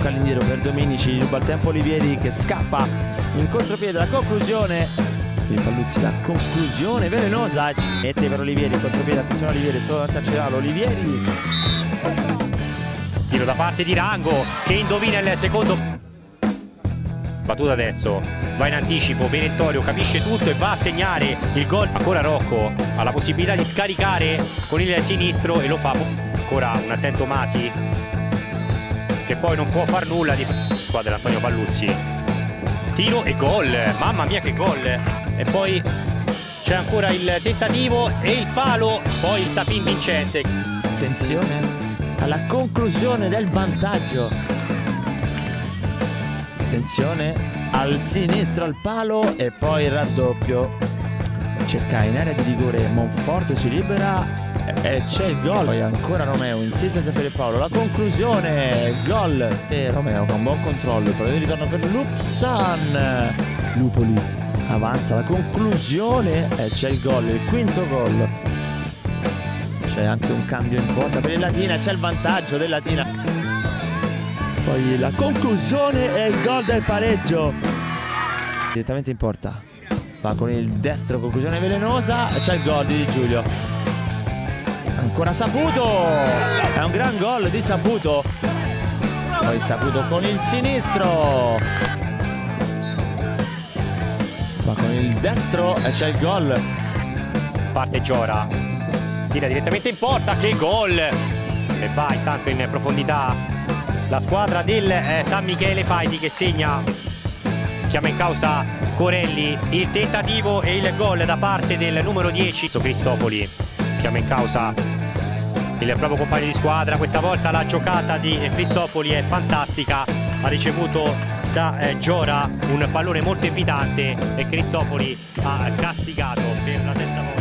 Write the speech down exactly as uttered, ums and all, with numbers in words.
tocca all'indietro per Dominici, ruba il tempo Olivieri che scappa in contropiede, la conclusione il Palluzzi, la conclusione velenosa, mette per Olivieri in contropiede, attenzione Olivieri, solo accelerato Olivieri, tiro da parte di Rango che indovina il secondo. Battuta adesso, va in anticipo, Perentorio capisce tutto e va a segnare il gol. Ancora Rocco ha la possibilità di scaricare con il sinistro e lo fa. Ancora un attento Masi che poi non può far nulla di squadra Antonio Palluzzi. Tiro e gol, mamma mia che gol! E poi c'è ancora il tentativo e il palo, poi il tapin vincente. Attenzione alla conclusione del vantaggio. Attenzione al sinistro al palo e poi il raddoppio. Cerca in area di rigore Monforte, si libera e c'è il gol. Poi ancora Romeo, insiste sempre per Paolo, la conclusione, il gol e Romeo con buon controllo, poi il ritorno per Lupsan. Lupoli avanza, la conclusione e c'è il gol, il quinto gol. C'è anche un cambio in porta per il Latina, c'è il vantaggio del Latina. Poi la conclusione e il gol del pareggio. Direttamente in porta. Va con il destro, conclusione velenosa. E c'è il gol di Giulio. Ancora Saputo. È un gran gol di Saputo. Poi Saputo con il sinistro. Va con il destro e c'è il gol. Parte Giora. Tira direttamente in porta. Che gol! E va intanto in profondità la squadra del eh, San Michele Faidi che segna, chiama in causa Corelli, il tentativo e il gol da parte del numero dieci Cristofoli, chiama in causa il proprio compagno di squadra. Questa volta la giocata di Cristofoli è fantastica, ha ricevuto da eh, Giora un pallone molto invitante e Cristofoli ha castigato per la terza volta.